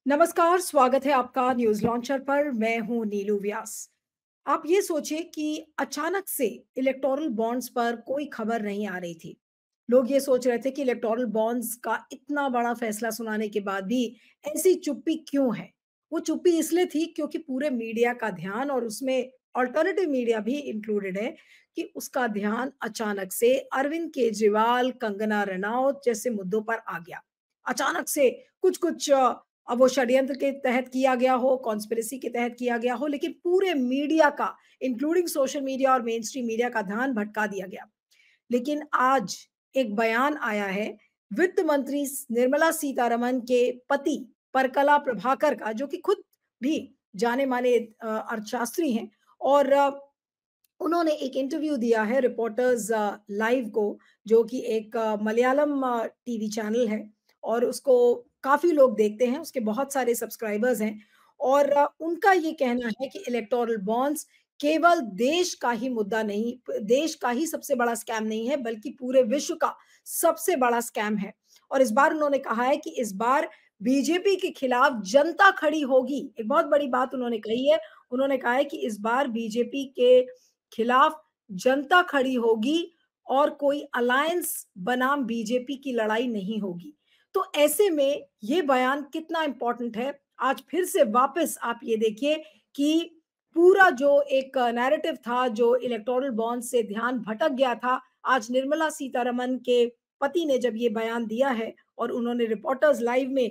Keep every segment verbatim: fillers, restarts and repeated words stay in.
नमस्कार, स्वागत है आपका न्यूज़ लॉन्चर पर। मैं हूं नीलू व्यास। आप ये सोचिए कि अचानक से इलेक्टोरल बॉन्ड्स पर कोई खबर नहीं आ रही थी। लोग ये सोच रहे थे कि इलेक्टोरल बॉन्ड्स का इतना बड़ा फैसला सुनाने के बाद भी ऐसी चुप्पी क्यों है? वो चुप्पी इसलिए थी क्योंकि पूरे मीडिया का ध्यान और उसमें अल्टरनेटिव मीडिया भी इंक्लूडेड है कि उसका ध्यान अचानक से अरविंद केजरीवाल, कंगना रनौत जैसे मुद्दों पर आ गया। अचानक से कुछ-कुछ अब वो षड्यंत्र के तहत किया गया हो, कॉन्स्पिरेसी के तहत किया गया हो, लेकिन पूरे मीडिया का, इंक्लूडिंग सोशल मीडिया और मेन स्ट्रीम मीडिया का ध्यान भटका दिया गया। लेकिन आज एक बयान आया है वित्त मंत्री स निर्मला सीतारमण के पति परकला प्रभाकर का, जो कि खुद भी जाने-माने अ, अर्थशास्त्री हैं और अ, उन्होंने एक इंटरव्यू दिया है रिपोर्टर्स अ, लाइव को, जो कि एक अ, मलयालम अ, टीवी चैनल है और उसको काफ़ी लोग देखते हैं, उसके बहुत सारे सब्सक्राइबर्स हैं और अ, उनका ये कहना है कि इलेक्टोरल बॉन्ड्स केवल देश का ही मुद्दा नहीं, प देश का ही सबसे बड़ा स्कैम नहीं है, बल्कि पूरे विश्व का सबसे बड़ा स्कैम है। और इस बार उन्होंने कहा है कि इस बार बीजेपी के खिलाफ जनता खड़ी होगी। एक बहुत बड़ी बात उन्होंने कही है। उन्होंने कहा है कि इस बार बीजेपी के खिलाफ जनता खड़ी होगी और कोई अलायंस बनाम बीजेपी की लड़ाई नहीं होगी। तो ऐसे में ये बयान कितना इम्पोर्टेंट है, आज फिर से वापस आप ये देखिए कि पूरा जो एक नैरेटिव था, जो इलेक्टोरल बॉन्ड से ध्यान भटक गया था, आज निर्मला सीतारमण के पति ने जब ये बयान दिया है और उन्होंने रिपोर्टर्स लाइव में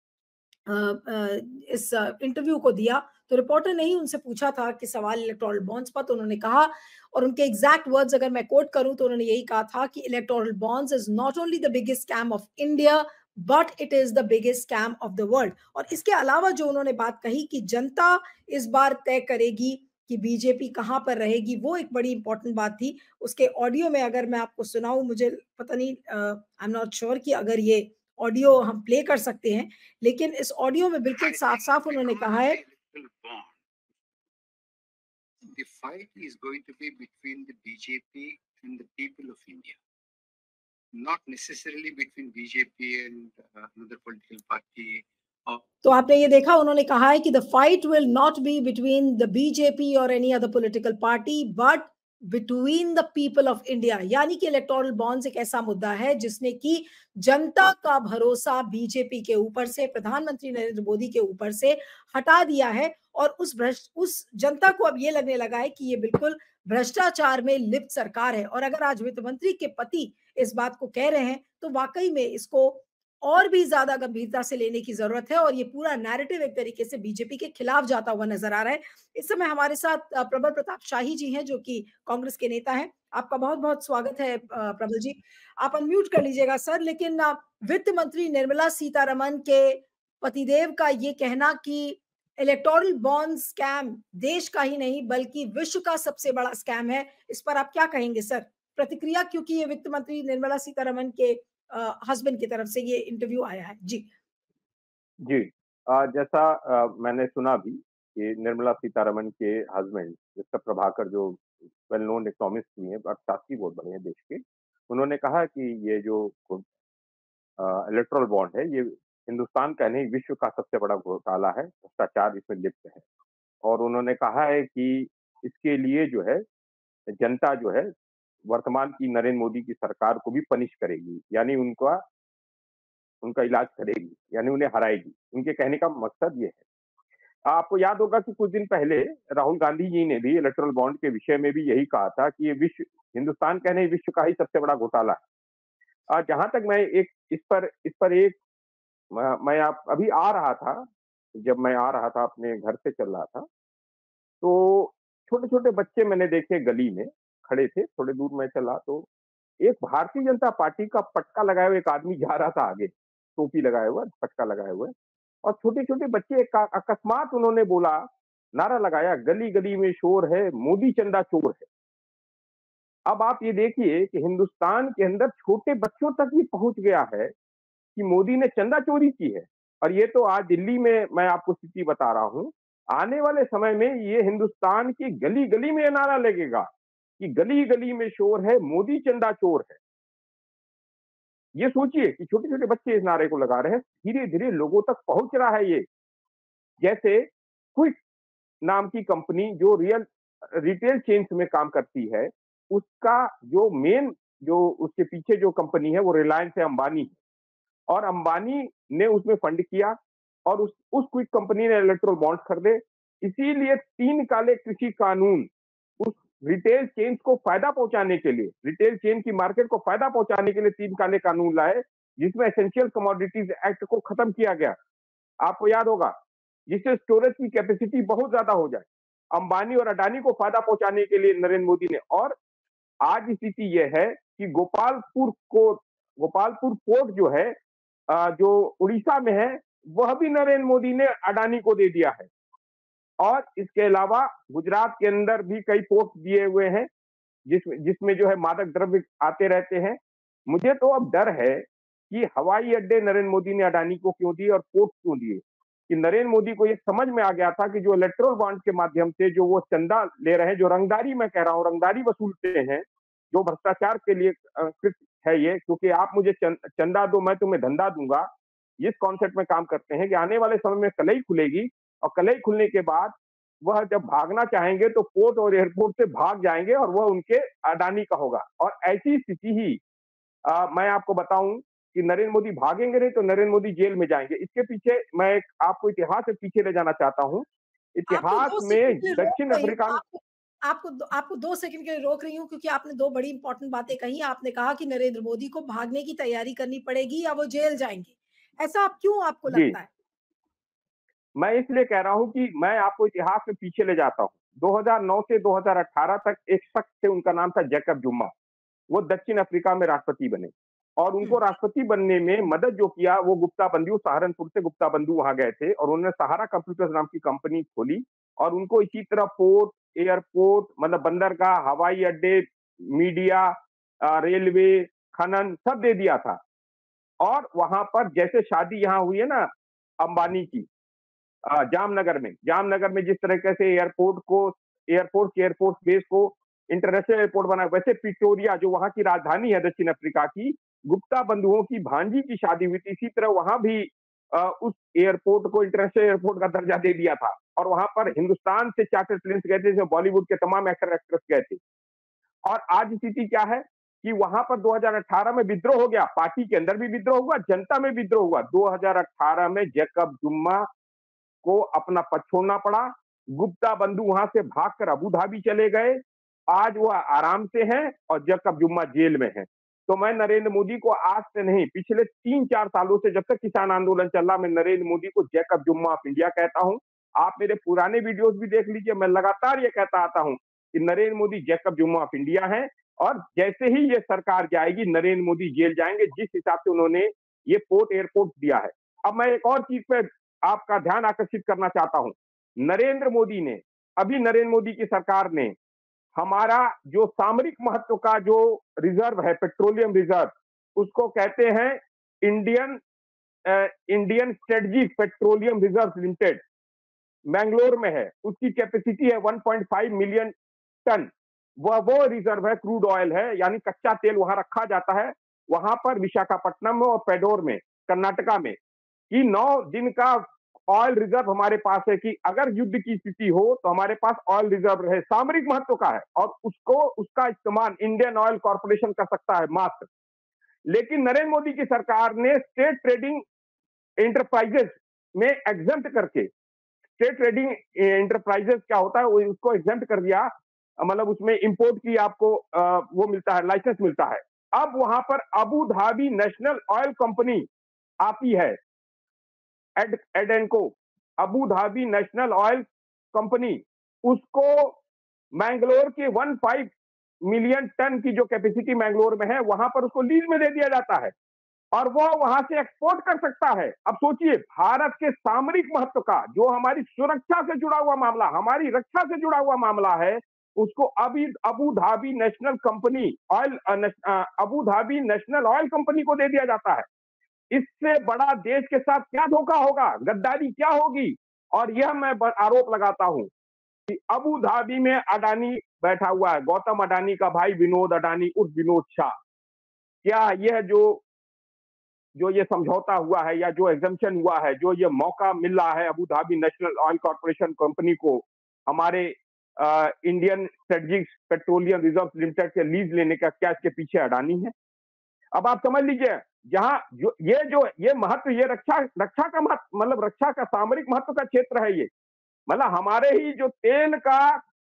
अ अ, इस इंटरव्यू को दिया, तो रिपोर्टर ने ही उनसे पूछा था कि सवाल इलेक्टोरल बॉन्ड्स पर, तो उन्होंने कहा और उनके एग्ज़ैक्ट वर्ड्स अगर मैं कोट करूँ तो उन्होंने यही कहा था कि electoral bonds is not only the biggest scam of India, but it is the biggest scam of the world. और इसके अलावा जो उन्होंने बात कही कि जनता इस बार तय करेगी कि बीजेपी कहाँ पर रहेगी, वो एक बड़ी इम्पोर्टेंट बात थी। उसके ऑडियो में अगर मैं आपको सुनाऊँ, मुझे पता नहीं uh, I am not sure कि अगर ये ऑडियो हम प्ले कर सकते हैं, लेकिन इस ऑडियो में बिल्कुल साफ-साफ उन्होंने कहा है The fight is going to be between the B J P and the people of India, not necessarily between B J P and uh, another political party. Or तो आपने ये देखा, उन्होंने कहा है कि the fight will not be between the BJP और any other political party but between the people of India. यानी कि इलेक्टोरल बॉन्ड्स एक ऐसा मुद्दा है जिसने कि जनता का भरोसा बीजेपी के ऊपर से, प्रधानमंत्री नरेंद्र मोदी के ऊपर से हटा दिया है और उस भ्रष्ट उस जनता को अब ये लगने लगा है कि ये बिल्कुल भ्रष्टाचार में लिप्त सरकार है। और अगर आज वित्त मंत्री के पति इस बात को कह रहे हैं, तो वाकई में इसको और भी ज़्यादा गंभीरता से लेने की ज़रूरत है और ये पूरा नैरेटिव एक तरीके से बीजेपी के खिलाफ जाता हुआ नज़र आ रहा है। इस समय हमारे साथ अ, प्रबल प्रताप शाही जी हैं, जो कि कांग्रेस के नेता हैं। आपका बहुत-बहुत स्वागत है अ, प्रबल जी। आप अनम्यूट कर लीजिएगा सर। लेकिन अ, वित्त मंत्री निर्मला सीतारमण के पतिदेव का ये कहना कि इलेक्टोरल बॉन्ड स्कैम देश का ही नहीं बल्कि विश्व का सबसे बड़ा स्कैम है, इस पर आप क्या कहेंगे सर? प्रतिक्रिया, क्योंकि ये वित्त मंत्री निर्मला सीतारमण के अ, हस्बैंड की तरफ से ये इंटरव्यू आया है। जी। जी। अ, जैसा अ, मैंने सुना भी कि निर्मला सीतारमण के हस्बैंड मिस्टर प्रभाकर जो वेल नोन इकोनॉमिस्ट भी हैं, अर्थशास्त्री बहुत बड़े हैं देश के, उन्होंने कहा कि ये जो अ, इलेक्टोरल बॉन्ड है, ये हिंदुस्तान का नहीं विश्व का सबसे बड़ा घोटाला है, भ्रष्टाचार इसमें लिप्त है। और उन्होंने कहा है कि इसके लिए जो है जनता जो है वर्तमान की नरेंद्र मोदी की सरकार को भी पनिश करेगी, यानी उनका उनका इलाज करेगी, यानी उन्हें हराएगी। उनके कहने का मकसद ये है। आपको याद होगा कि कुछ दिन पहले राहुल गांधी जी ने भी इलेक्टोरल बॉन्ड के विषय में भी यही कहा था कि ये विश्व हिंदुस्तान का नहीं विश्व का ही सबसे बड़ा घोटाला है। अ, जहाँ तक मैं एक इस पर इस पर एक म मैं आप अभी आ रहा था, जब मैं आ रहा था अपने घर से चल रहा था, तो छोटे-छोटे बच्चे मैंने देखे गली में खड़े थे, थोड़ी दूर मैं चला तो एक भारतीय जनता पार्टी का पटका लगाए हुए एक आदमी जा रहा था आगे, टोपी लगाए हुआ, पटका लगाए हुए और छोटे-छोटे बच्चे का अकस्मात उन्होंने बोला, नारा लगाया, गली-गली में शोर है, मोदी चंदा चोर है। अब आप ये देखिए कि हिंदुस्तान के अंदर छोटे बच्चों तक ये पहुँच गया है कि मोदी ने चंदा चोरी की है। और ये तो आज दिल्ली में मैं आपको स्थिति बता रहा हूँ। आने वाले समय में ये हिंदुस्तान की गली-गली में ये नारा लगेगा कि गली-गली में शोर है, मोदी चंदा चोर है। ये सोचिए कि छोटे-छोटे बच्चे इस नारे को लगा रहे हैं, धीरे-धीरे लोगों तक पहुँच रहा है ये। जैसे क्विक नाम की कंपनी जो रियल रिटेल चेन्स में काम करती है, उसका जो मेन जो उसके पीछे जो कंपनी है वो रिलायंस है, अंबानी है। और अंबानी ने उसमें फंड किया और उस उस क्विक कंपनी ने इलेक्ट्रोल बॉन्ड्स खरीदे। इसीलिए तीन काले कृषि कानून उस रिटेल चेन्स को फायदा पहुंचाने के लिए, रिटेल चेन की मार्केट को फायदा पहुंचाने के लिए तीन काले कानून लाए, जिसमें एसेंशियल कमोडिटीज एक्ट को खत्म किया गया। आपको याद होगा, जिससे स्टोरेज की कैपेसिटी बहुत ज्यादा हो जाए। अंबानी और अडानी को फायदा पहुंचाने के लिए नरेंद्र मोदी ने। और आज स्थिति यह है कि गोपालपुर को गोपालपुर पोर्ट जो है अ, जो उड़ीसा में है, वह भी नरेंद्र मोदी ने अडानी को दे दिया है। और इसके अलावा गुजरात के अंदर भी कई पोर्ट दिए हुए हैं, जिसमें जिसमें जो है मादक द्रव्य आते रहते हैं। मुझे तो अब डर है कि हवाई अड्डे नरेंद्र मोदी ने अडानी को क्यों दिए और पोर्ट क्यों दिए, कि नरेंद्र मोदी को ये समझ में आ गया था कि जो इलेक्ट्रोल बॉन्ड के माध्यम से जो वो चंदा ले रहे हैं, जो रंगदारी मैं कह रहा हूँ, रंगदारी वसूलते हैं, जो भ्रष्टाचार के लिए कृत है ये, क्योंकि आप मुझे चंदा दो मैं तुम्हें धंधा दूंगा, इस कॉन्सेप्ट में काम करते हैं कि आने वाले समय में कलई खुलेगी और कलई खुलने के बाद वह जब भागना चाहेंगे तो पोर्ट और एयरपोर्ट से भाग जाएंगे और वह उनके अडानी का होगा। और ऐसी स्थिति ही आ, मैं आपको बताऊं कि नरेंद्र मोदी भागेंगे नहीं तो नरेंद्र मोदी जेल में जाएंगे। इसके पीछे मैं एक आपको इतिहास से पीछे ले जाना चाहता हूं। आपको इतिहास दो में सेकंड के लिए रोक दक्षिण रही हूँ। अफ्रीका आपको आपको दो आपको दो सेकंड के लिए रोक रही हूँ, क्योंकि आपने दो बड़ी इंपॉर्टेंट बातें कही। आपने कहा कि नरेंद्र मोदी को भागने की तैयारी करनी पड़ेगी या वो जेल जाएँगे। ऐसा आप क्यों आपको जी, लगता है? मैं इसलिए कह रहा हूं कि मैं आपको इतिहास में पीछे ले जाता हूं। दो हज़ार नौ से दो हज़ार अठारह तक एक शख्स थे, उनका नाम था जैकब जुम्मा। वो दक्षिण अफ्रीका में राष्ट्रपति बने और हुँ, उनको राष्ट्रपति बनने में मदद जो किया वो गुप्ता बंधु, सहारनपुर से गुप्ता बंधु वहां गए थे और उन्होंने सहारा कंप्यूटर्स नाम की कंपनी खोली और उनको इसी तरह पोर्ट, एयरपोर्ट, मतलब बंदरगाह, हवाई अड्डे, मीडिया, अ, रेलवे, खनन सब दे दिया था। और वहां पर जैसे शादी यहाँ हुई है ना अंबानी की, अ, जामनगर में जामनगर में जिस तरीके से एयरपोर्ट को एयरपोर्ट के एयरफोर्स बेस को इंटरनेशनल एयरपोर्ट बना, वैसे प्रिटोरिया जो वहां की राजधानी है दक्षिण अफ्रीका की, गुप्ता बंधुओं की भांजी की शादी हुई थी। इसी तरह वहां भी अ, उस एयरपोर्ट को इंटरनेशनल एयरपोर्ट का दर्जा दे दिया था और वहां पर हिंदुस्तान से चार्टर्ड प्लेन्स गए थे, जो बॉलीवुड के तमाम एक्टर एक्ट्रेस गए थे। और आज स्थिति क्या है कि वहां पर दो हज़ार अठारह में विद्रोह हो गया, पार्टी के अंदर भी विद्रोह हुआ, जनता में विद्रोह हुआ। दो हज़ार अठारह में जैकब जुम्मा को अपना पद छोड़ना पड़ा। गुप्ता बंधु वहां से भागकर अबू धाबी चले गए। आज वो आराम से हैं और जैकब जुम्मा जेल में है। तो मैं नरेंद्र मोदी को आज से नहीं, पिछले तीन चार सालों से, जब तक किसान आंदोलन चल रहा, मैं नरेंद्र मोदी को जैकब जुम्मा ऑफ इंडिया कहता हूं। आप मेरे पुराने वीडियोस भी देख लीजिए, मैं लगातार ये कहता आता हूं कि Narendra Modi Jacob Zuma of India है और जैसे ही ये सरकार जाएगी नरेंद्र मोदी जेल जाएंगे, जिस हिसाब से उन्होंने ये पोर्ट एयरपोर्ट दिया है। अब मैं एक और चीज पे आपका ध्यान आकर्षित करना चाहता हूं। नरेंद्र मोदी ने, अभी नरेंद्र मोदी की सरकार ने हमारा जो सामरिक महत्व का जो रिजर्व है, पेट्रोलियम रिजर्व, उसको कहते हैं Indian Indian strategic petroleum reserve limited, Mangalore में है। उसकी कैपेसिटी है one point five million ton. वह वो रिजर्व है, क्रूड ऑयल है, यानी कच्चा तेल वहां रखा जाता है। वहां पर विशाखापट्टनम में और पेडोर में, कर्नाटका में, कि नौ दिन का ऑयल रिजर्व हमारे पास है कि अगर युद्ध की स्थिति हो तो हमारे पास ऑयल रिजर्व रहे, सामरिक महत्व का है और उसको उसका इस्तेमाल इंडियन ऑयल कॉर्पोरेशन कर सकता है मात्र। लेकिन नरेंद्र मोदी की सरकार ने स्टेट ट्रेडिंग एंटरप्राइजेस में एग्जम्प्ट करके, स्टेट ट्रेडिंग एंटरप्राइजेस क्या होता है, वो उसको एग्जम्प्ट कर दिया, मतलब उसमें इंपोर्ट की आपको आ, वो मिलता है, लाइसेंस मिलता है। अब वहां पर Abu Dhabi national oil company आती है, ad ADNOC, Abu Dhabi national oil company, उसको मैंगलोर के वन फाइव मिलियन टन की जो कैपेसिटी मैंगलोर में है, वहां पर उसको लीज में दे दिया जाता है और वो वहां से एक्सपोर्ट कर सकता है। अब सोचिए, भारत के सामरिक महत्व का, जो हमारी सुरक्षा से जुड़ा हुआ मामला, हमारी रक्षा से जुड़ा हुआ मामला है, उसको अभी Abu Dhabi national company oil Abu Dhabi national oil company को दे दिया जाता है। इससे बड़ा देश के साथ क्या धोखा होगा, गद्दारी क्या होगी। और यह मैं आरोप लगाता हूं कि अबू धाबी में अडानी बैठा हुआ है, गौतम अडानी का भाई विनोद अडानी उर्फ विनोद शाह। क्या यह जो जो ये समझौता हुआ है या जो एग्जम्पशन हुआ है, जो ये मौका मिल रहा है Abu Dhabi national oil corporation company को हमारे Indian strategic petroleum reserve limited के लीज लेने का, क्या इसके पीछे अडानी है? अब आप समझ लीजिए, जहां जो ये जो ये महत्व, ये रक्षा रक्षा का महत्व, मतलब रक्षा का सामरिक महत्व का क्षेत्र है ये। मतलब हमारे ही जो तेल का,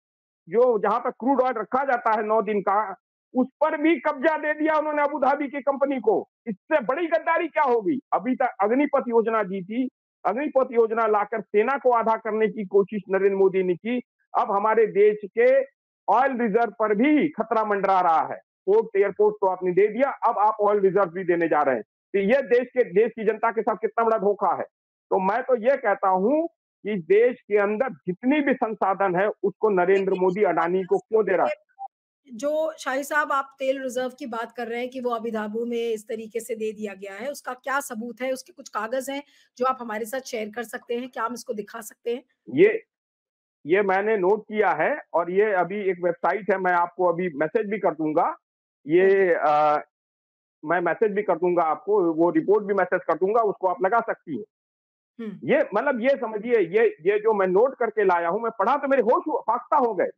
जो जहां पर क्रूड ऑयल रखा जाता है नौ दिन का, उस पर भी कब्जा दे दिया उन्होंने अबू धाबी की कंपनी को। इससे बड़ी गद्दारी क्या होगी? अभी तक अग्निपथ योजना दी थी, अग्निपथ योजना लाकर सेना को आधा करने की कोशिश नरेंद्र मोदी ने की। अब हमारे देश के ऑयल रिजर्व पर भी खतरा मंडरा रहा है। पोर्ट एयरपोर्ट तो आपने दे दिया, अब आप ऑयल रिजर्व भी देने जा रहे हैं। तो ये देश के देश की जनता के साथ कितना बड़ा धोखा है। तो मैं तो ये कहता हूं कि देश के अंदर जितनी भी संसाधन है उसको नरेंद्र मोदी अडानी को क्यों दे रहा है? जो शाही साहब आप तेल रिजर्व की बात कर रहे हैं कि वो अबू धाबी में इस तरीके से दे दिया गया है, उसका क्या सबूत है? उसके कुछ कागज हैं जो आप हमारे साथ शेयर कर सकते हैं? क्या हम इसको दिखा सकते हैं? ये ये मैंने नोट किया है और ये अभी एक वेबसाइट है, मैं आपको अभी मैसेज भी कर दूंगा। ये आ, मैं मैसेज भी कर दूंगा आपको, वो रिपोर्ट भी मैसेज कर दूंगा, उसको आप लगा सकती हैं। ये मतलब ये समझिए, ये ये जो मैं नोट करके लाया हूं, मैं पढ़ा तो मेरे होश फाख्ता हो गए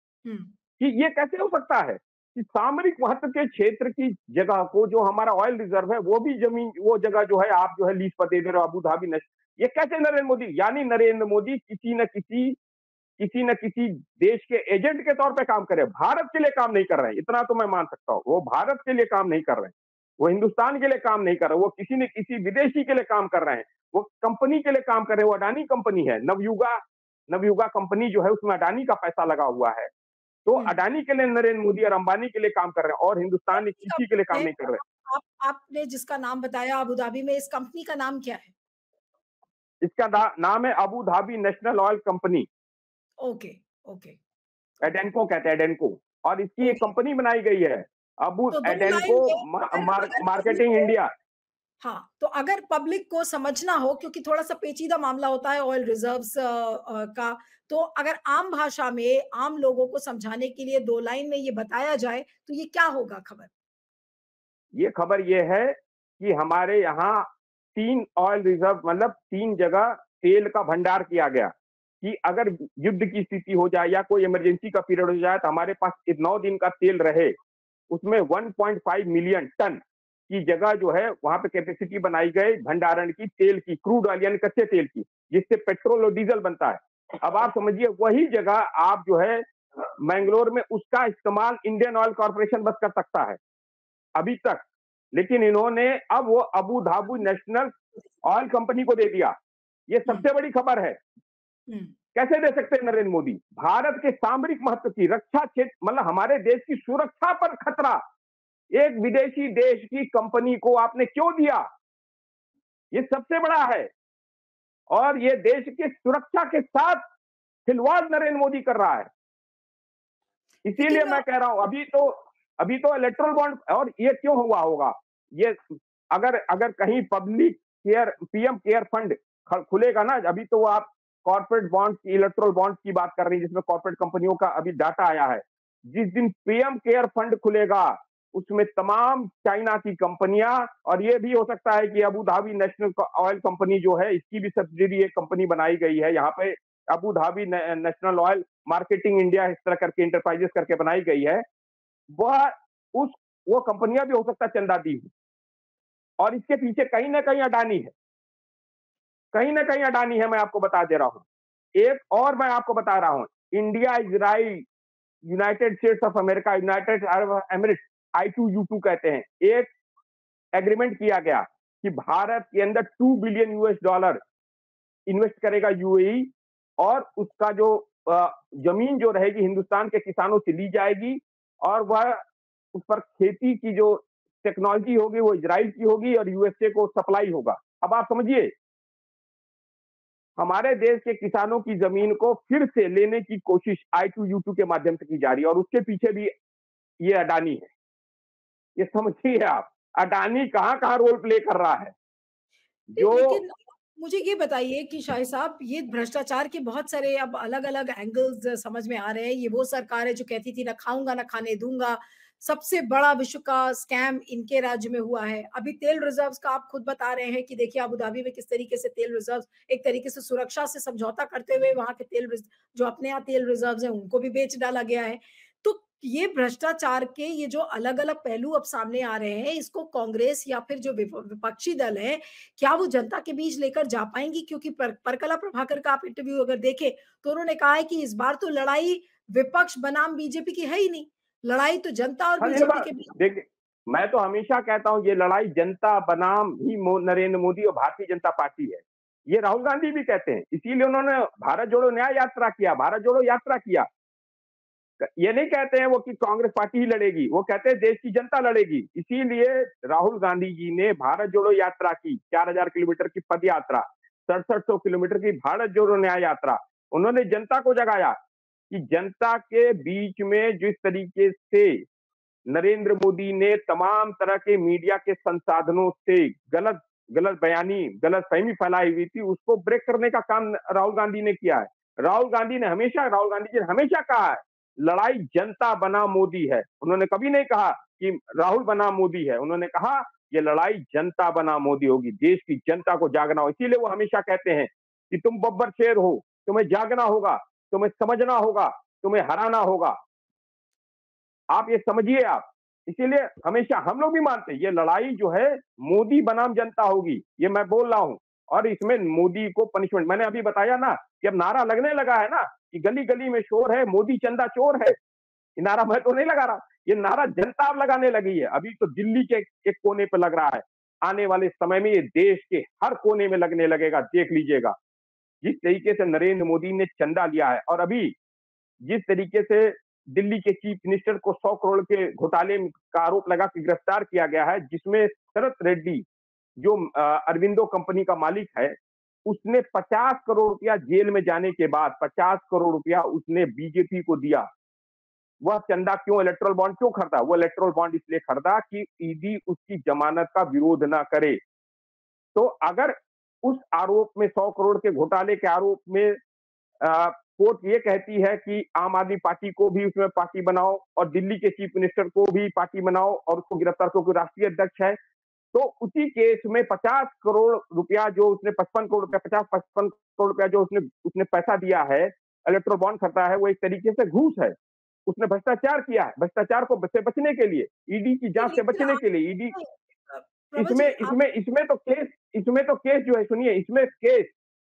कि ये कैसे हो सकता है कि सामरिक महत्व के क्षेत्र की जगह को, जो हमारा ऑयल रिजर्व है, वो भी जमीन, वो जगह जो है आप जो है लीज पर दे दे रहे हो अबू धाबी ने। ये कैसे नरेंद्र मोदी, यानी नरेंद्र मोदी किसी न किसी किसी न किसी देश के एजेंट के तौर पे काम कर रहे हैं, भारत के लिए काम नहीं कर रहे हैं। इतना तो मैं मान सकता हूँ, वो भारत के लिए काम नहीं कर रहे हैं, वो हिंदुस्तान के लिए काम नहीं कर रहे, वो किसी न किसी विदेशी के लिए काम कर रहे हैं, वो कंपनी के लिए काम कर रहे हैं। वो अडानी कंपनी है, नवयुगा नवयुगा कंपनी जो है उसमें अडानी का पैसा लगा हुआ है। तो अडानी के लिए नरेंद्र मोदी और अंबानी के लिए काम कर रहे हैं और हिंदुस्तान किसी के लिए काम नहीं कर रहे। आप आपने जिसका नाम बताया अबू धाबी में, इस कंपनी का नाम क्या है? इसका नाम है Abu Dhabi national oil company. Okay, okay. ADNOC कहते हैं, एडेनको। और इसकी एक कंपनी बनाई गई है अबू तो एडेनको मार्केटिंग इंडिया। हाँ, तो अगर पब्लिक को समझना हो, क्योंकि थोड़ा-सा पेचीदा मामला होता है ऑयल रिजर्व्स अ अ, का, तो अगर आम भाषा में आम लोगों को समझाने के लिए दो लाइन में ये बताया जाए, तो ये क्या होगा खबर? ये खबर ये है कि हमारे यहाँ तीन ऑयल रिजर्व, मतलब तीन जगह तेल का भंडार किया गया कि अगर युद्ध की स्थिति हो जाए या कोई इमरजेंसी का पीरियड हो जाए तो हमारे पास नौ दिन का तेल रहे। उसमें एक पॉइंट पाँच मिलियन टन की जगह जो है वहां पे कैपेसिटी बनाई गई भंडारण की, तेल की, क्रूड ऑयल यानी कच्चे तेल की, जिससे पेट्रोल और डीजल बनता है। अब आप समझिए, वही जगह आप जो है मैंगलोर में, उसका इस्तेमाल इंडियन ऑयल कॉर्पोरेशन बस कर सकता है अभी तक, लेकिन इन्होंने अब वो Abu Dhabi national oil company को दे दिया। ये सबसे बड़ी खबर है। कैसे दे सकते हैं नरेंद्र मोदी? भारत के सामरिक महत्व की, रक्षा क्षेत्र, मतलब हमारे देश की सुरक्षा पर खतरा, एक विदेशी देश की कंपनी को आपने क्यों दिया? ये सबसे बड़ा है और ये देश की सुरक्षा के साथ खिलवाड़ नरेंद्र मोदी कर रहा है। इसीलिए मैं कह रहा हूं, अभी तो अभी तो इलेक्ट्रल बॉन्ड, और ये क्यों हुआ होगा? ये अगर अगर कहीं public care, PM care fund खुलेगा ना, अभी तो आप कॉर्पोरेट बॉन्ड की, इलेक्ट्रल बॉन्ड की बात कर रही है, जिसमें कॉर्पोरेट कंपनियों का अभी डाटा आया है। जिस दिन पीएम केयर फंड खुलेगा उसमें तमाम चाइना की कंपनियां, और ये भी हो सकता है कि Abu Dhabi national oil company जो है, इसकी भी सब्सिडी एक कंपनी बनाई गई है यहाँ पे, Abu Dhabi national oil marketing India, इस तरह करके इंटरप्राइजेस करके बनाई गई है। वह उस वो कंपनियां भी हो सकता है चंदा दी हुई, और इसके पीछे कहीं ना कहीं अडानी है, कहीं ना कहीं अडानी है। मैं आपको बता दे रहा हूं, एक और मैं आपको बता रहा हूं, India, Israel, United States of America, United Arab Emirates, I two U two कहते हैं, एक एग्रीमेंट किया गया कि भारत के अंदर two billion US dollar invest करेगा यूएई, और उसका जो जमीन जो रहेगी हिंदुस्तान के किसानों से ली जाएगी, और वह उस पर खेती की जो टेक्नोलॉजी होगी वो इजराइल की होगी और यूएसए को सप्लाई होगा। अब आप समझिए, हमारे देश के किसानों की जमीन को फिर से लेने की कोशिश आई टू यू टू के माध्यम से की जा रही है, और उसके पीछे भी ये अडानी है। ये समझिए आप, अडानी कहां कहां रोल प्ले कर रहा है। जो लेकिन मुझे ये बताइए कि शाही साहब, ये भ्रष्टाचार के बहुत सारे अब अलग-अलग एंगल्स समझ में आ रहे हैं। ये वो सरकार है जो कहती थी ना खाऊंगा ना खाने दूंगा, सबसे बड़ा विश्व का स्कैम इनके राज्य में हुआ है। अभी तेल रिजर्व्स का आप खुद बता रहे हैं कि देखिए अबू धाबी में किस तरीके से तेल रिजर्व्स एक तरीके से सुरक्षा से समझौता करते हुए वहां के तेल जो अपने यहाँ तेल रिजर्व्स हैं उनको भी बेच डाला गया है। तो ये भ्रष्टाचार के ये जो अलग-अलग पहलू अब सामने आ रहे हैं, इसको कांग्रेस या फिर जो विप विपक्षी दल है, क्या वो जनता के बीच लेकर जा पाएँगी? क्योंकि पर परकला प्रभाकर का आप इंटरव्यू अगर देखें, तो उन्होंने कहा है कि इस बार तो लड़ाई विपक्ष बनाम बीजेपी की है ही नहीं। लड़ाई तो जनता और हाँ, ये बीजेपी बात के बीच। देखिए, मैं तो हमेशा कहता हूँ ये लड़ाई जनता बनाम ही मो नरेंद्र मोदी और भारतीय जनता पार्टी है। ये राहुल गांधी भी कहते हैं, इसीलिए उन्होंने भारत जोड़ो न्याय यात्रा किया, भारत जोड़ो यात्रा किया। ये नहीं कहते हैं वो कि कांग्रेस पार्टी ही लड़ेगी, वो कहते हैं देश की जनता लड़ेगी। इसीलिए राहुल गांधी जी ने भारत जोड़ो यात्रा की, चार हज़ार किलोमीटर की पद यात्रा, सड़सठ सौ किलोमीटर की भारत जोड़ो न्याय यात्रा। उन्होंने जनता को जगाया कि जनता के बीच में जिस तरीके से नरेंद्र मोदी ने तमाम तरह के मीडिया के संसाधनों से गलत गलत बयानी, गलत फहमी फैलाई हुई थी, उसको ब्रेक करने का काम राहुल गांधी ने किया है। राहुल गांधी ने हमेशा राहुल गांधी जी ने हमेशा कहा है, लड़ाई जनता बना मोदी है। उन्होंने कभी नहीं कहा कि राहुल बना मोदी है। उन्होंने कहा ये लड़ाई जनता बना मोदी होगी, देश की जनता को जागना हो। इसीलिए वो हमेशा कहते हैं कि तुम बब्बर शेर हो, तुम्हें जागना होगा, तुम्हें समझना होगा, तुम्हें हराना होगा। आप ये समझिए आप। इसीलिए हमेशा हम लोग भी मानते हैं ये लड़ाई जो है मोदी बनाम जनता होगी, ये मैं बोल रहा हूं। और इसमें मोदी को पनिशमेंट, मैंने अभी बताया ना कि अब नारा लगने लगा है ना कि गली गली में शोर है, मोदी चंदा चोर है। ये नारा मैं तो नहीं लगा रहा, ये नारा जनता अब लगाने लगी है। अभी तो दिल्ली के एक कोने पे लग रहा है, आने वाले समय में ये देश के हर कोने में लगने लगेगा, देख लीजिएगा। जिस तरीके से नरेंद्र मोदी ने चंदा लिया है और अभी जिस तरीके से दिल्ली के चीफ मिनिस्टर को सौ करोड़ के घोटाले का आरोप लगा के गिरफ्तार किया गया है, जिसमें शरत रेड्डी जो अरविंदो कंपनी का मालिक है, उसने पचास करोड़ रुपया जेल में जाने के बाद पचास करोड़ रुपया उसने बीजेपी को दिया। वह चंदा क्यों, इलेक्टोरल बॉन्ड क्यों खरीदा? वो इलेक्टोरल बॉन्ड इसलिए खरीदा कि ईडी उसकी जमानत का विरोध ना करे। तो अगर उस आरोप में सौ करोड़ के घोटाले के आरोप में आ, कोर्ट ये कहती है कि आम आदमी पार्टी को भी उसमें पार्टी बनाओ और दिल्ली के चीफ मिनिस्टर को भी पार्टी बनाओ और उसको गिरफ्तार करो, राष्ट्रीय अध्यक्ष है, तो उसी केस में पचास करोड़ रुपया जो उसने पचपन करोड़ रुपया पचास पचपन करोड़ रुपया जो उसने उसने पैसा दिया है, इलेक्ट्रो बॉन्ड करता है, वो एक तरीके से घूस है। उसने भ्रष्टाचार किया है, भ्रष्टाचार को से बचने के लिए, ईडी की जांच से बचने के लिए। ईडी इसमें इसमें इसमें तो केस इसमें तो केस जो है, सुनिए, इसमें केस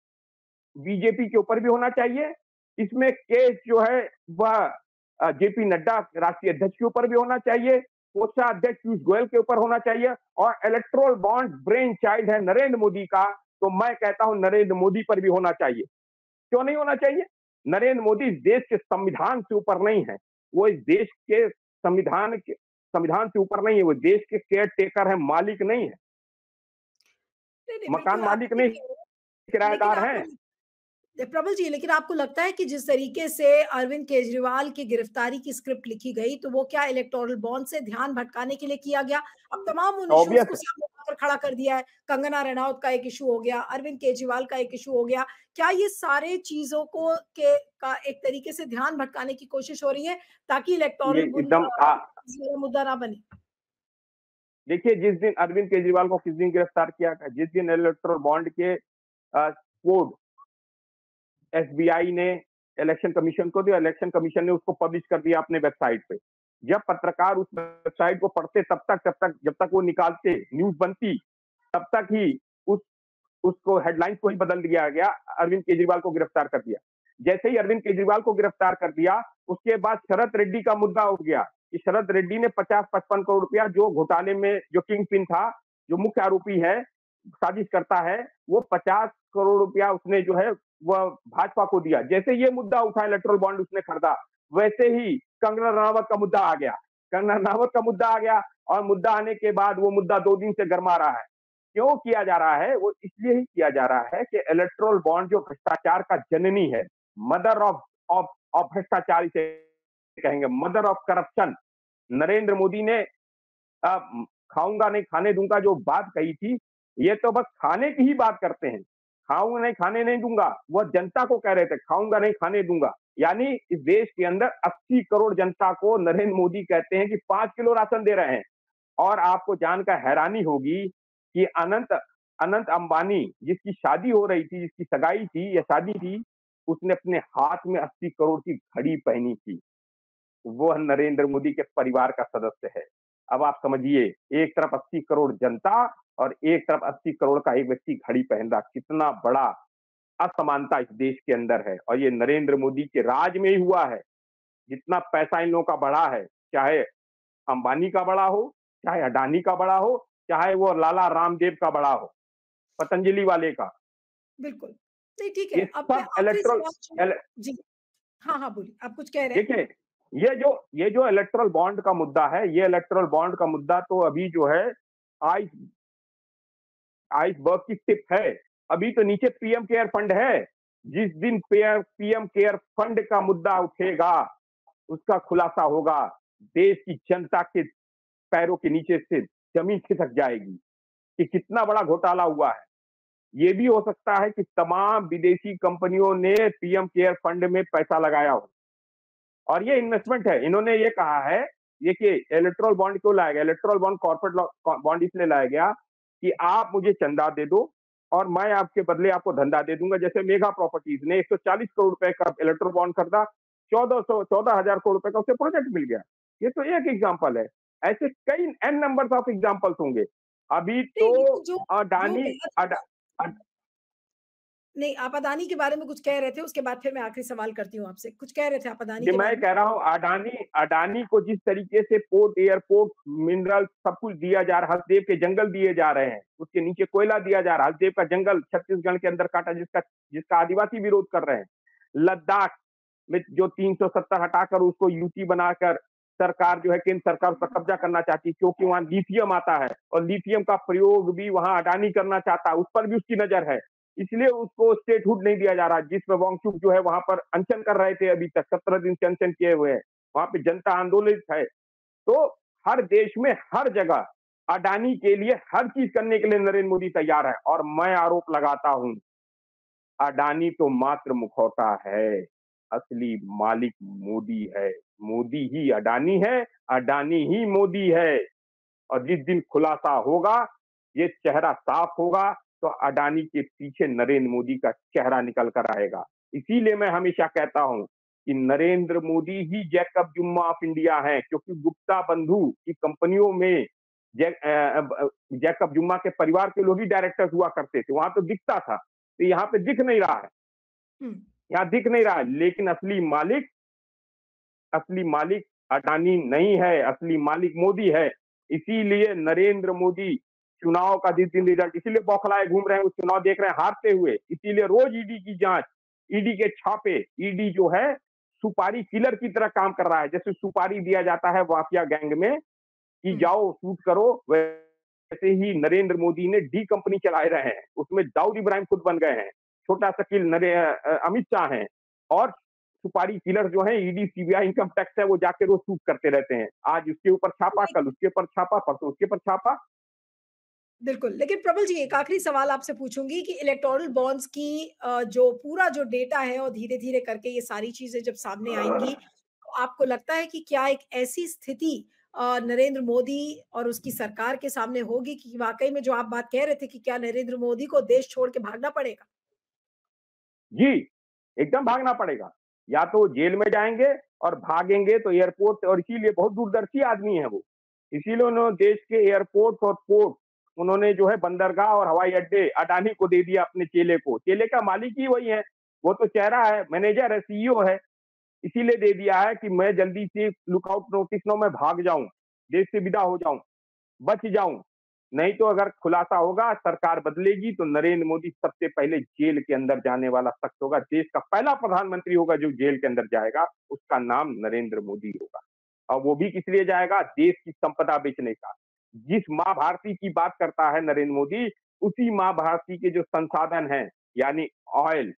बीजेपी के ऊपर भी होना चाहिए। इसमें केस जो है वह जेपी नड्डा राष्ट्रीय अध्यक्ष के ऊपर भी होना चाहिए, कोषाध्यक्ष पीयूष गोयल के ऊपर होना चाहिए। और इलेक्ट्रोल बॉन्ड ब्रेन चाइल्ड है नरेंद्र मोदी का, तो मैं कहता हूं नरेंद्र मोदी पर भी होना चाहिए। क्यों नहीं होना चाहिए? नरेंद्र मोदी इस देश के संविधान से ऊपर नहीं है, वो इस देश के संविधान के संविधान से ऊपर नहीं है, वो देश के केयर टेकर है, मालिक नहीं है, मकान मालिक नहीं, किराएदार है। प्रबल जी, लेकिन आपको लगता है कि जिस तरीके से अरविंद केजरीवाल की गिरफ्तारी की स्क्रिप्ट लिखी गई, तो वो क्या इलेक्टोरल बॉन्ड से ध्यान भटकाने के लिए किया गया? अब तमाम उन इश्यूज को सामने पर खड़ा कर दिया है। कंगना रनौत का एक इशू हो गया, अरविंद केजरीवाल का एक इशू हो गया। क्या ये सारे चीजों को के का एक तरीके से ध्यान भटकाने की कोशिश हो रही है ताकि इलेक्टोरल मुद्दा ना बने? देखिए, जिस दिन अरविंद केजरीवाल को किस दिन गिरफ्तार किया गया, जिस दिन इलेक्टोरल बॉन्ड के कोड एसबीआई ने इलेक्शन कमीशन को दिया, इलेक्शन कमीशन ने उसको पब्लिश कर दिया अपने वेबसाइट पे। जब पत्रकार उस वेबसाइट को पढ़ते तब तक जब तक जब तक वो निकालते, न्यूज बनती, तब तक ही उस उसको हेडलाइंस को ही बदल दिया गया, अरविंद केजरीवाल को गिरफ्तार कर दिया। जैसे ही अरविंद केजरीवाल को गिरफ्तार कर दिया, उसके बाद शरत रेड्डी का मुद्दा उठ गया कि शरत रेड्डी ने पचास पचपन करोड़ रुपया जो घोटाले में जो किंग पिन था, जो मुख्य आरोपी है, साजिश करता है, वो पचास करोड़ रुपया उसने जो है वह भाजपा को दिया। जैसे ये मुद्दा उठा, इलेक्ट्रोल बॉन्ड उसने खरीदा, वैसे ही कंगना रनावत का मुद्दा आ गया। कंगना रनावत का मुद्दा आ गया और मुद्दा आने के बाद वो मुद्दा दो दिन से गर्मा रहा है। क्यों किया जा रहा है? वो इसलिए ही किया जा रहा है कि इलेक्ट्रोल बॉन्ड जो भ्रष्टाचार का जननी है, मदर ऑफ ऑफ ऑफ भ्रष्टाचार इसे कहेंगे, mother of corruption. Narendra Modi ने खाऊंगा नहीं खाने दूंगा जो बात कही थी, ये तो बस खाने की ही बात करते हैं, खाऊंगा नहीं, खाने नहीं दूंगा। वह जनता को कह रहे थे खाऊंगा नहीं, खाने दूंगा। यानी इस देश के अंदर अस्सी करोड़ जनता को नरेंद्र मोदी कहते हैं कि पांच किलो राशन दे रहे हैं। और आपको जानकर हैरानी होगी कि अनंत अनंत अंबानी, जिसकी शादी हो रही थी, जिसकी सगाई थी या शादी थी, उसने अपने हाथ में अस्सी करोड़ की घड़ी पहनी थी। वह नरेंद्र मोदी के परिवार का सदस्य है। अब आप समझिए, एक तरफ अस्सी करोड़ जनता और एक तरफ अस्सी करोड़ का एक व्यक्ति घड़ी पहन रहा, कितना बड़ा असमानता इस देश के अंदर है। और ये नरेंद्र मोदी के राज में ही हुआ है। जितना पैसा इन लोगों का बढ़ा है, चाहे अंबानी का बड़ा हो, चाहे अडानी का बड़ा हो, चाहे वो लाला रामदेव का बड़ा हो, पतंजलि वाले का, बिल्कुल। नहीं, ठीक ये है। अब मैं सब आखिरी इलेक्ट्रल सवाल जो एल जी। हाँ, हाँ, बोलिए। आप कुछ कह रहे हैं? देखिए, ये जो ये जो इलेक्टोरल बॉन्ड का मुद्दा है, ये इलेक्टोरल बॉन्ड का मुद्दा तो अभी जो है आइस आइसबर्ग की टिप है। अभी तो नीचे पीएम केयर फंड है। जिस दिन पीएम पीएम केयर फंड का मुद्दा उठेगा, उसका खुलासा होगा, देश की जनता के पैरों के नीचे से जमीन खिसक जाएगी कि कितना बड़ा घोटाला हुआ है। ये भी हो सकता है कि तमाम विदेशी कंपनियों ने पीएम केयर फंड में पैसा लगाया हो और ये इन्वेस्टमेंट है। इन्होंने ये कहा है, देखिए इलेक्टोरल बॉन्ड क्यों लाया गया, इलेक्टोरल बॉन्ड कॉर्पोरेट बॉन्ड इसलिए लाया गया कि आप मुझे चंदा दे दो और मैं आपके बदले आपको धंधा दे दूंगा। जैसे मेगा प्रॉपर्टीज ने एक सौ चालीस करोड़ रुपए का इलेक्टोरल बॉन्ड खरीदा, चौदह सौ चौदह हजार करोड़ रुपए का उसे प्रोजेक्ट मिल गया। ये तो एक एग्जाम्पल है, ऐसे कई एन नंबर ऑफ एग्जाम्पल्स होंगे। अभी तो नहीं, लेकिन जो जो अडानी बात अड, अड, नहीं, आप अदानी के बारे में कुछ कह रहे थे, उसके बाद फिर मैं आखिरी सवाल करती हूँ आपसे। कुछ कह रहे थे आप अदानी ये के मैं बारे में? कह रहा हूँ, अडानी अडानी को जिस तरीके से पोर्ट, एयरपोर्ट, मिनरल सब कुछ दिया जा रहा है, हसदेव के जंगल दिए जा रहे हैं, उसके नीचे कोयला दिया जा रहा है। हसदेव का जंगल छत्तीसगढ़ के अंदर काटा, जिसका जिसका आदिवासी विरोध कर रहे हैं। लद्दाख में जो तीन सौ सत्तर हटाकर उसको यूटी बनाकर सरकार जो है, केंद्र सरकार उस पर कब्जा करना चाहती है, क्योंकि वहां लिथियम आता है और लिथियम का प्रयोग भी वहां अडानी करना चाहता है, उस पर भी उसकी नजर है। इसलिए उसको स्टेटहुड नहीं दिया जा रहा, जिसमें वांगचुक जो है वहां पर अनशन कर रहे थे। अभी तक सत्रह दिन से अनशन किए हुए हैं, वहां पे जनता आंदोलित है। तो हर देश में हर जगह अडानी के लिए हर चीज करने के लिए नरेंद्र मोदी तैयार है। और मैं आरोप लगाता हूं, अडानी तो मात्र मुखौटा है, असली मालिक मोदी है। मोदी ही अडानी है, अडानी ही मोदी है। और जिस दिन खुलासा होगा, ये चेहरा साफ होगा, तो अडानी के पीछे नरेंद्र मोदी का चेहरा निकल कर आएगा। इसीलिए मैं हमेशा कहता हूं कि नरेंद्र मोदी ही जैकब जुम्मा ऑफ इंडिया है, क्योंकि गुप्ता बंधु की कंपनियों में जै, जैकब जुम्मा के परिवार के लोग ही डायरेक्टर्स हुआ करते थे। वहां तो दिखता था, तो यहाँ पे दिख नहीं रहा है, यहाँ दिख नहीं रहा है। लेकिन असली मालिक असली मालिक अडानी नहीं है, असली मालिक मोदी है। इसीलिए नरेंद्र मोदी चुनाव का जिस दिन रिजल्ट, इसीलिए बौखलाए घूम रहे हैं, उस चुनाव देख रहे हैं हारते हुए। इसीलिए रोज ईडी की जांच, ईडी के छापे, ईडी जो है सुपारी किलर की तरह काम कर रहा है। जैसे सुपारी दिया जाता है माफिया गैंग में कि जाओ शूट करो, वैसे ही नरेंद्र मोदी ने डी कंपनी चलाए रहे हैं, उसमें दाऊद इब्राहिम खुद बन गए हैं, छोटा शकील नरे अमित शाह हैं, और सुपारी किलर जो है ईडी, सीबीआई, इनकम टैक्स है, वो जाके रोज शूट करते रहते हैं। आज उसके ऊपर छापा, कल उसके ऊपर छापा, परसों उसके ऊपर छापा। बिल्कुल, लेकिन प्रबल जी, एक आखिरी सवाल आपसे पूछूँगी कि इलेक्टोरल बॉन्ड्स की अ, जो पूरा जो डेटा है और धीरे-धीरे करके ये सारी चीज़ें जब सामने आएँगी, तो आपको लगता है कि क्या एक ऐसी स्थिति अ, नरेंद्र मोदी और उसकी सरकार के सामने होगी कि वाक़ई में जो आप बात कह रहे थे कि क्या नरेंद्र मोदी को देश छोड़ के भागना पड़ेगा? जी, एकदम भागना पड़ेगा। या तो जेल में जाएँगे और भागेंगे तो एयरपोर्ट, और इसीलिए बहुत दूरदर्शी आदमी है वो। इसीलिए उन्होंने देश के एयरपोर्ट और पोर्ट, उन्होंने जो है बंदरगाह और हवाई अड्डे अडानी को दे दिया, अपने चेले को। चेले का मालिक ही वही है, वो तो चेहरा है, मैनेजर है, सीईओ है। इसीलिए दे दिया है कि मैं जल्दी से लुकआउट नोटिस लो, मैं भाग जाऊं, देश से विदा हो जाऊं, बच जाऊं। नहीं तो अगर खुलासा होगा, सरकार बदलेगी, तो नरेंद्र मोदी सबसे पहले जेल के अंदर जाने वाला शख्स होगा। देश का पहला प्रधानमंत्री होगा जो जेल के अंदर जाएगा, उसका नाम नरेंद्र मोदी होगा। और वो भी किस लिए जाएगा? देश की संपदा बेचने का। जिस माँ भारती की बात करता है नरेंद्र मोदी, उसी माँ भारती के जो संसाधन हैं, यानी ऑयल,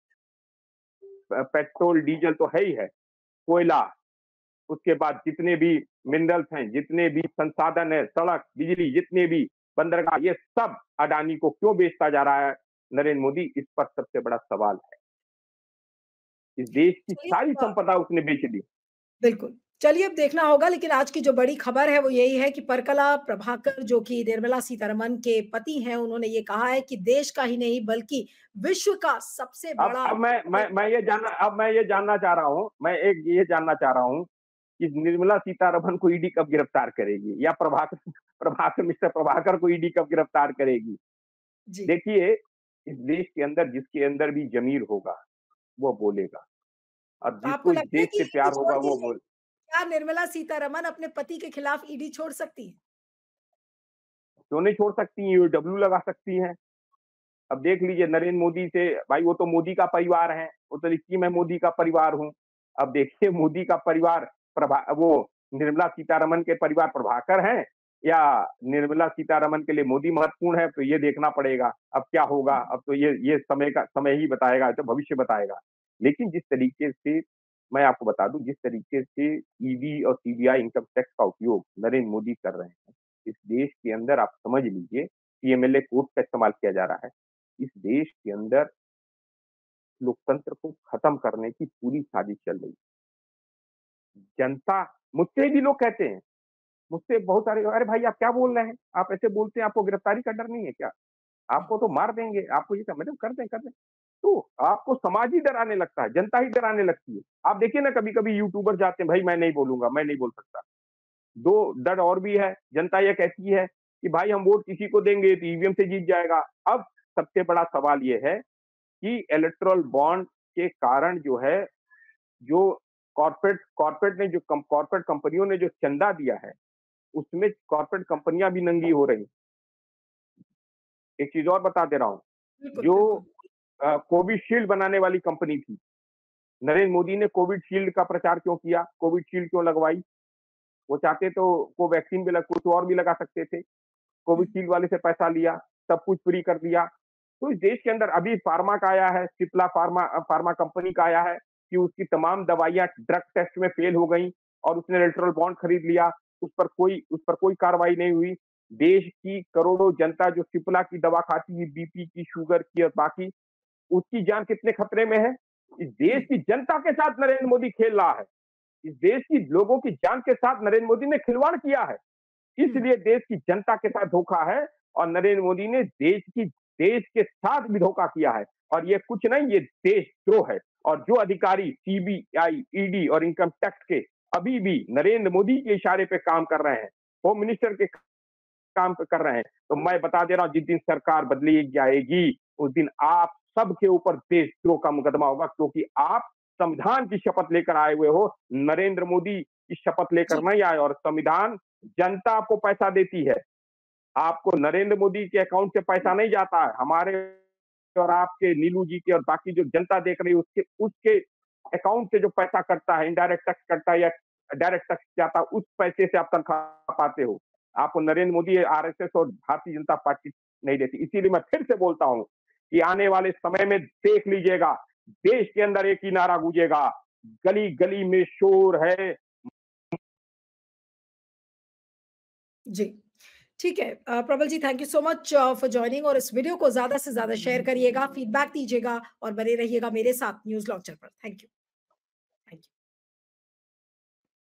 पेट्रोल, डीजल तो है ही है, कोयला, उसके बाद जितने भी मिनरल्स हैं, जितने भी संसाधन है, सड़क, बिजली, जितने भी बंदरगाह, ये सब अडानी को क्यों बेचता जा रहा है? नरेंद्र मोदी, इस पर सबसे बड़ा सवाल है। इस देश की चलिए सारी अ, संपदा उसने बेच दी। बिल्कुल। चलिए अब देखना होगा, लेकिन आज की जो बड़ी खबर है वो यही है कि परकला प्रभाकर जो कि निर्मला सीतारमण के पति हैं, उन्होंने ये कहा है कि देश का ही नहीं बल्कि विश्व का सबसे अब बड़ा अब मैं मैं मैं ये जानना अब मैं ये जानना चाह रहा हूँ मैं एक ये जानना चाह रहा हूँ कि निर्मला सीतारमण को ईडी कब गिरफ्तार करेगी, या प्रभाकर प्रभाकर मिस्टर प्रभाकर को ईडी कब गिरफ्तार करेगी? जी। देखिए, इस देश के अंदर जिसके अंदर भी ज़मीर होगा, वो बोलेगा, और तो आपको जिसको इस लगता है देश कि से ईडी प्यार छोड़ होगा दी वो जाएगी? बोल क्या निर्मला सीतारमण अपने पति के खिलाफ ईडी छोड़ सकती हैं? क्यों नहीं छोड़ सकती हैं? डब्ल्यू लगा सकती हैं। अब देख लीजिए, नरेंद्र मोदी से, भाई वो तो मोदी का परिवार है, वो तो लिखती मैं मोदी का परिवार हूँ। अब देखिए, मोदी का परिवार प्रभा वो निर्मला सीतारमण के परिवार प्रभाकर हैं, या निर्मला सीतारमण के लिए मोदी महत्वपूर्ण है, तो ये देखना पड़ेगा। अब क्या होगा, अब तो ये ये समय का समय ही बताएगा, तो भविष्य बताएगा। लेकिन जिस तरीके से मैं आपको बता दूं, जिस तरीके से ईडी और सीबीआई इनकम टैक्स का उपयोग नरेंद्र मोदी कर रहे हैं, इस देश के अंदर आप समझ लीजिए कि एमएलए कोर्ट का इस्तेमाल किया जा रहा है। इस देश के अंदर लोकतंत्र को खत्म करने की पूरी साजिश चल रही है। जनता, मुझसे भी लोग कहते हैं, मुझसे बहुत सारे, अरे भाई आप क्या बोल रहे हैं? आप ऐसे बोलते हैं, आपको गिरफ्तारी का डर नहीं है क्या? आपको तो मार देंगे, आपको ये मैडम कर दें, कर दें। तो आपको समाज ही डराने लगता है, जनता ही डराने लगती है। आप देखिए ना, कभी-कभी यूट्यूबर जाते हैं, भाई मैं नहीं बोलूँगा, मैं नहीं बोल सकता। दो डर और भी है, जनता ये कहती है कि भाई हम वोट किसी को देंगे तो ईवीएम से जीत जाएगा। अब सबसे बड़ा सवाल ये है कि इलेक्टोरल बॉन्ड के कारण जो है, जो कॉर्पोरेट कॉर्पोरेट ने जो कम कॉर्पोरेट कंपनियों ने जो चंदा दिया है, उसमें कॉर्पोरेट कंपनियां भी नंगी हो रही। एक चीज और बता दे रहा हूँ, बिल्कुल, जो बिल्कुल। अ, कोविशील्ड बनाने वाली कंपनी थी, नरेंद्र मोदी ने कोविशील्ड का प्रचार क्यों किया? कोविशील्ड क्यों लगवाई? वो चाहते तो कोवैक्सीन भी लग कुछ और भी लगा सकते थे। हुँ, कोविशील्ड वाले से पैसा लिया, सब कुछ फ्री कर दिया। तो इस देश के अंदर अभी फार्मा का आया है, Cipla pharma uh, pharma company का आया है कि उसकी तमाम दवाइयाँ ड्रग टेस्ट में फेल हो गई और उसने इलेक्टोरल बॉन्ड खरीद लिया। उस पर कोई उस पर कोई कार्रवाई नहीं हुई। देश की करोड़ों जनता जो सिप्ला की दवा खाती है, बीपी की, शुगर की और बाकी, उसकी जान कितने खतरे में है? इस हुँ, देश की जनता के साथ नरेंद्र मोदी खेल रहा है। इस देश की लोगों की जान के साथ नरेंद्र मोदी ने खिलवाड़ किया है। हुँ। इसलिए देश की जनता के साथ धोखा है, और नरेंद्र मोदी ने देश की देश के साथ भी धोखा किया है, और ये कुछ नहीं, ये देशद्रोह है। और जो अधिकारी सीबीआई, ईडी और इनकम टैक्स के अभी भी नरेंद्र मोदी के इशारे पे काम कर रहे हैं, होम मिनिस्टर के काम कर रहे हैं, तो मैं बता दे रहा हूँ, जिस दिन सरकार बदली जाएगी, उस दिन आप सबके ऊपर देशद्रोह का मुकदमा होगा, क्योंकि आप संविधान की शपथ लेकर आए हुए हो, नरेंद्र मोदी की शपथ लेकर जी, नहीं आए। और संविधान, जनता आपको पैसा देती है, आपको नरेंद्र मोदी के अकाउंट से पैसा नहीं जाता है, हमारे और आपके, नीलू जी के और बाकी जो जनता देख रही है, उसके उसके अकाउंट से जो पैसा कटता है, इनडायरेक्ट टैक्स कटता है या डायरेक्ट टैक्स जाता है, उस पैसे से आप तनख्वाह पाते हो। आपको नरेंद्र मोदी, आरएसएस और भारतीय जनता पार्टी नहीं देती। इसीलिए मैं फिर से बोलता हूँ कि आने वाले समय में देख लीजिएगा, देश के अंदर एक ही नारा गूंजेगा, गली गली में शोर है। जी। ठीक है। अ, Prabal ji, thank you so much uh, for joining, और इस वीडियो को ज़्यादा से ज़्यादा शेयर करिएगा, फीडबैक दीजिएगा और बने रहिएगा मेरे साथ न्यूज़ लॉन्चर पर। Thank you.